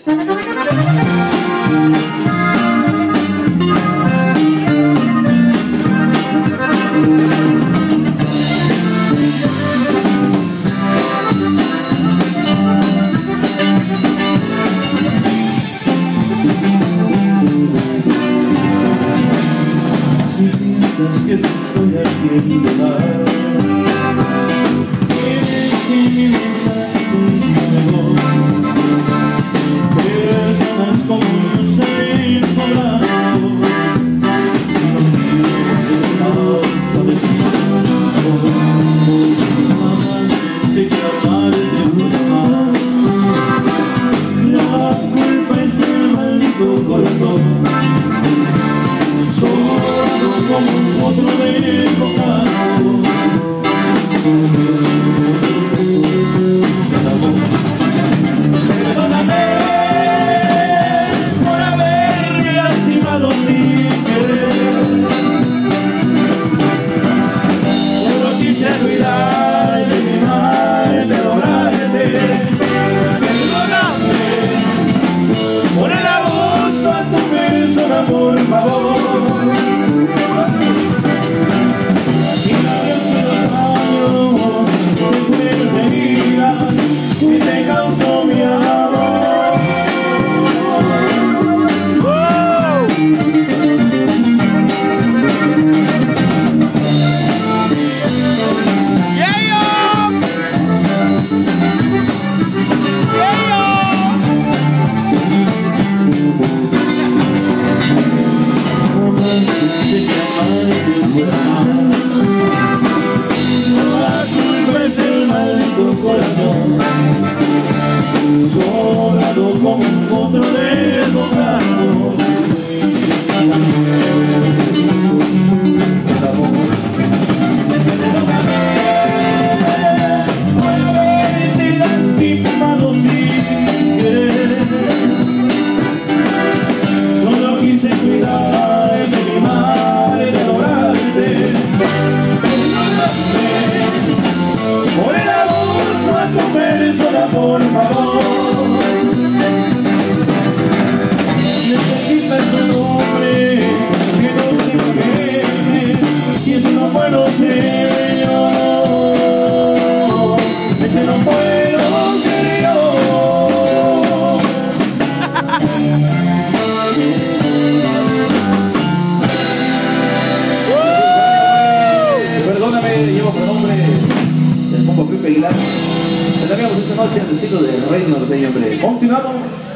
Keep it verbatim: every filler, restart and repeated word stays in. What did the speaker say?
Que te estoy haciendo mal, eres que mi mensaje llegó. Personas como yo salen sobrando, no quiero saber ti, jamás pensé que amarte fuera mal. La culpa es el maldito corazón, como otro de tocado. Perdóname por haberme lastimado sin querer. Solo quise cuidar de mi mal, de lograrte. Perdóname por el abuso a tu persona, por favor. Y te causó mi amor. ¡Oh! Yeah, yo. Yeah, yo. Jamás pensé que amarte fuera mal. La culpa es el maldito corazón, sobrado como un potro de tocado. Perdóname por haberte lastimado sin querer. Solo quise cuidar de mi mal, de lograrte. Perdóname por el abuso a tu persona, por favor. Necesitas un hombre que no se quede, y ese no puedo ser yo. Ese no puedo ser yo. Perdóname, llevo por nombre del combo Pepe Aguilar. Te damos esta noche al estilo del Rey Norteño, hombre. Continuamos.